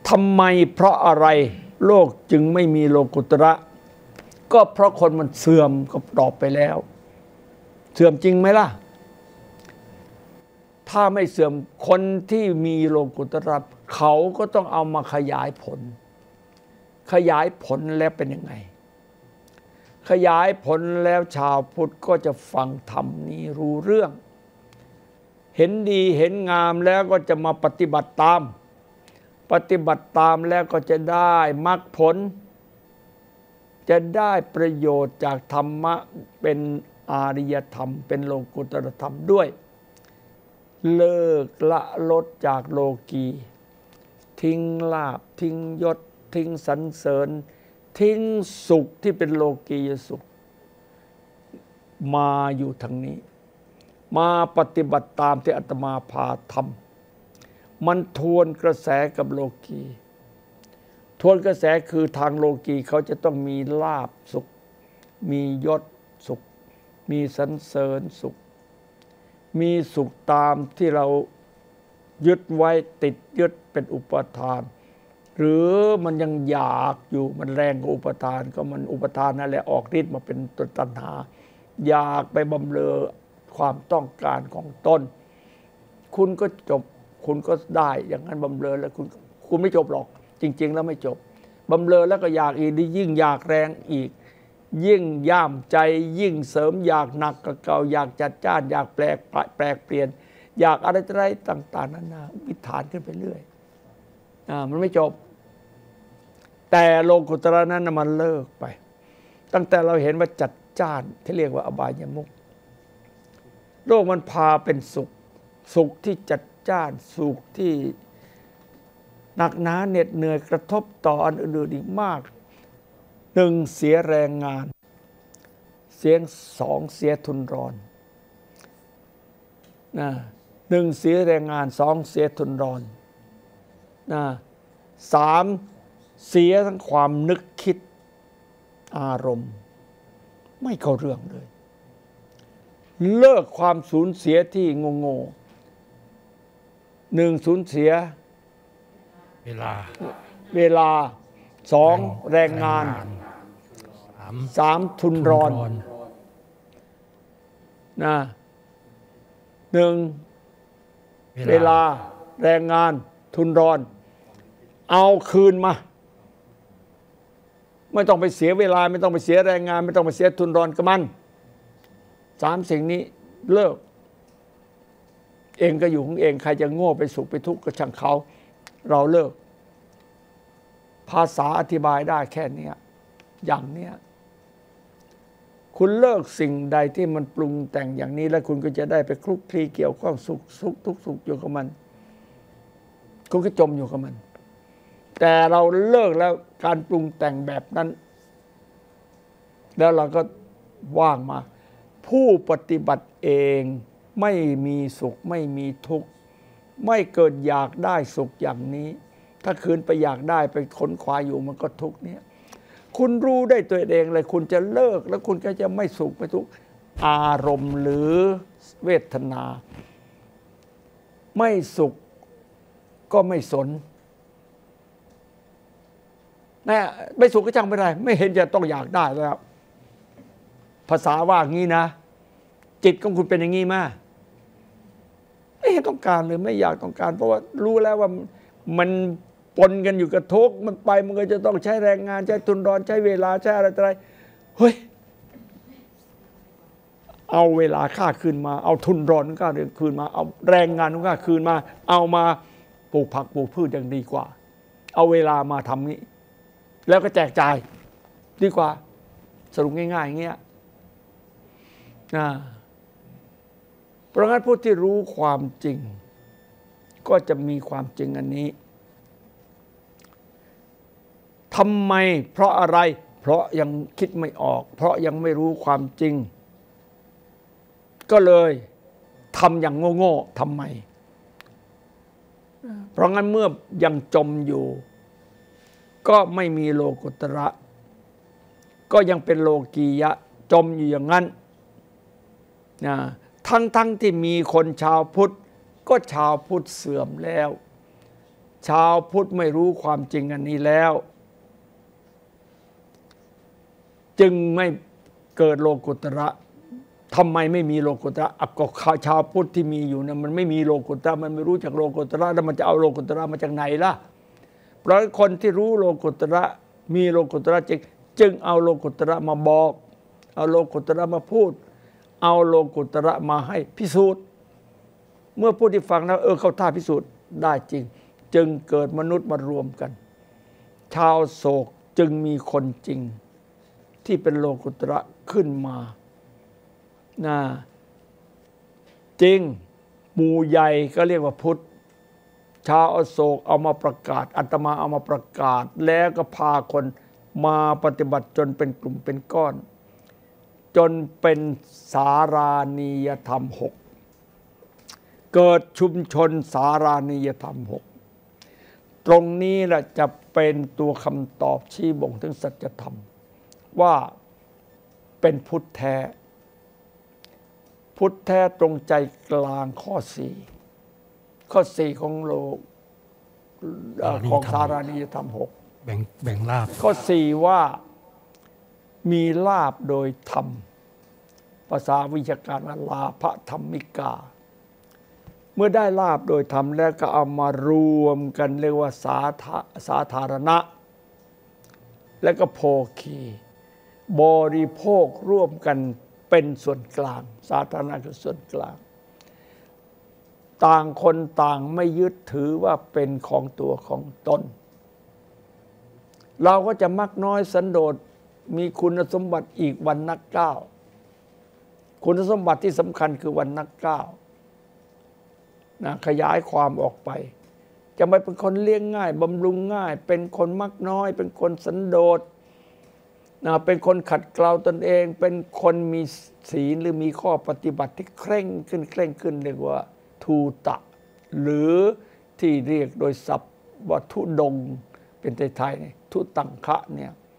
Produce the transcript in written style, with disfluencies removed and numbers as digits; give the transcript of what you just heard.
ทำไมเพราะอะไรโลกจึงไม่มีโลกุตระก็เพราะคนมันเสื่อมก็ตอบไปแล้วเสื่อมจริงไหมล่ะถ้าไม่เสื่อมคนที่มีโลกุตระเขาก็ต้องเอามาขยายผลแล้วเป็นยังไงขยายผลแล้วชาวพุทธก็จะฟังธรรมนี้รู้เรื่องเห็นดีเห็นงามแล้วก็จะมาปฏิบัติตามแล้วก็จะได้มรรคผลจะได้ประโยชน์จากธรรมะเป็นอาริยธรรมเป็นโลกุตตรธรรมด้วยเลิกละลดจากโลกีทิ้งลาภทิ้งยศทิ้งสรรเสริญทิ้งสุขที่เป็นโลกียสุขมาอยู่ทางนี้มาปฏิบัติตามที่อาตมาพาทำมันทวนกระแสกับโลกีทวนกระแสคือทางโลกีเขาจะต้องมีลาภสุขมียศสุขมีสรรเสริญสุขมีสุขตามที่เรายึดไว้ติดยึดเป็นอุปทานหรือมันยังอยากอยู่มันแรงกว่าอุปทานก็มันอุปทานนั่นแหละออกฤทธิ์มาเป็นตัวตัณหาอยากไปบำเรอความต้องการของตนคุณก็จบคุณก็ได้อย่างนั้นบำเรอแล้วคุณไม่จบหรอกจริงๆแล้วไม่จบบำเรอแล้วก็อยากอีกยิ่งอยากแรงอีกยิ่งย่ามใจยิ่งเสริมอยากหนักกับเก่าอยากจัดจ้านอยากแปลกเปลี่ยนอยากอะไรต่างๆนานาวิถานขึ้นไปเรื่อยมันไม่จบแต่โลกุตระนั้นมันเลิกไปตั้งแต่เราเห็นว่าจัดจ้านที่เรียกว่าอบายมุขโลกมันพาเป็นสุขที่จัดจ้านสุขที่หนักหนาเหน็ดเหนื่อยกระทบต่ออันอื่นอีกมากหนึ่งเสียแรงงานสองเสียทุนรอนหนึ่งเสียแรงงานสองเสียทุนรอนสามเสียทั้งความนึกคิดอารมณ์ไม่เข้าเรื่องเลยเลิกความสูญเสียที่โง่หนึ่งสูญเสียเวลาสองแรงงานสามทุนรอนหนึ่งเวลาแรงงานทุนรอนเอาคืนมาไม่ต้องไปเสียเวลาไม่ต้องไปเสียแรงงานไม่ต้องไปเสียทุนรอนกับมันสามสิ่งนี้เลิกเองก็อยู่ของเองใครจะโง่ไปสุขไปทุกข์ก็ช่างเขาเราเลิกภาษาอธิบายได้แค่นี้อย่างเนี้ยคุณเลิกสิ่งใดที่มันปรุงแต่งอย่างนี้แล้วคุณก็จะได้ไปคลุกคลีเกี่ยวข้องสุขทุกข์สุขอยู่กับมันคุณก็จมอยู่กับมันแต่เราเลิกแล้วการปรุงแต่งแบบนั้นแล้วเราก็ว่างมาผู้ปฏิบัติเองไม่มีสุขไม่มีทุกข์ไม่เกิดอยากได้สุขอย่างนี้ถ้าคืนไปอยากได้ไปค้นคว้าอยู่มันก็ทุกข์เนี่ยคุณรู้ได้ตัวเองเลยคุณจะเลิกแล้วคุณก็จะไม่สุขไม่ทุกข์อารมณ์หรือเวทนาไม่สุขก็ไม่สนนะไม่สุขก็จังไม่ได้ไม่เห็นจะต้องอยากได้แล้วภาษาว่างี้นะจิตของคุณเป็นอย่างงี้มาไม่เห็นต้องการเลยไม่อยากต้องการเพราะว่ารู้แล้วว่ามันปนกันอยู่กับทุกข์มันไปมันก็จะต้องใช้แรงงานใช้ทุนรอนใช้เวลาใช้อะไรเฮ้ยเอาเวลาค่าคืนมาเอาทุนรอนค่าคืนมาเอาแรงงานค่าคืนมาเอามาปลูกผักปลูกพืชอย่างดีกว่าเอาเวลามาทำนี้แล้วก็แจกจ่ายดีกว่าสรุปง่ายๆอย่างเงี้ยเพราะงั้นผู้ที่รู้ความจริงก็จะมีความจริงอันนี้ทำไมเพราะอะไรเพราะยังคิดไม่ออกเพราะยังไม่รู้ความจริงก็เลยทำอย่างโง่ๆทำไมเพราะงั้นเมื่อยังจมอยู่ก็ไม่มีโลกุตระก็ยังเป็นโลกียะจมอยู่อย่างนั้นทั้งที่มีคนชาวพุทธก็ชาวพุทธเสื่อมแล้วชาวพุทธไม่รู้ความจริงอันนี้แล้ว จึงไม่เกิดโลกุตระทำไมไม่มีโลกุตระก็ชาวพุทธที่มีอยู่นะมันไม่มีโลกุตระมันไม่รู้จักโลกุตระแล้วมันจะเอาโลกุตระมาจากไหนล่ะเพราะคนที่รู้โลกุตระมีโลกุตระจึงเอาโลกุตระมาบอกเอาโลกุตระมาพูดเอาโลกุตระมาให้พิสูจน์เมื่อผู้ที่ฟังแล้วเข้าท่าพิสูจน์ได้จริงจึงเกิดมนุษย์มารวมกันชาวโศกจึงมีคนจริงที่เป็นโลกุตระขึ้นมานะจริงหมู่ใหญ่ก็เรียกว่าพุทธชาวอโศกเอามาประกาศอาตมาเอามาประกาศแล้วก็พาคนมาปฏิบัติจนเป็นกลุ่มเป็นก้อนจนเป็นสารานิยธรรม6เกิดชุมชนสารานิยธรรม6ตรงนี้แหละจะเป็นตัวคำตอบชี้บ่งถึงสัจธรรมว่าเป็นพุทธแท้พุทธแท้ตรงใจกลางข้อ4ของโลกของสารานิยธรรม6 แบ่งลาภข้อ4ว่ามีลาภโดยธรรมภาษาวิชาการว่าลาภธรรมิกาเมื่อได้ลาภโดยธรรมแล้วก็เอามารวมกันเรียกว่าสาธารณะและก็โภคีบริโภคร่วมกันเป็นส่วนกลางสาธารณะคือส่วนกลางต่างคนต่างไม่ยึดถือว่าเป็นของตัวของตนเราก็จะมักน้อยสันโดษมีคุณสมบัติอีกวันนักก้าวคุณสมบัติที่สำคัญคือวันนักก้าวนะขยายความออกไปจะไม่เป็นคนเลี้ยงง่ายบำรุงง่ายเป็นคนมักน้อยเป็นคนสันโดษนะเป็นคนขัดเกลาตนเองเป็นคนมีศีลหรือมีข้อปฏิบัติที่เคร่งขึ้นเรียกว่าทูตะหรือที่เรียกโดยศัพท์ว่าทุดงเป็นไทยๆทุตังคะเนี่ย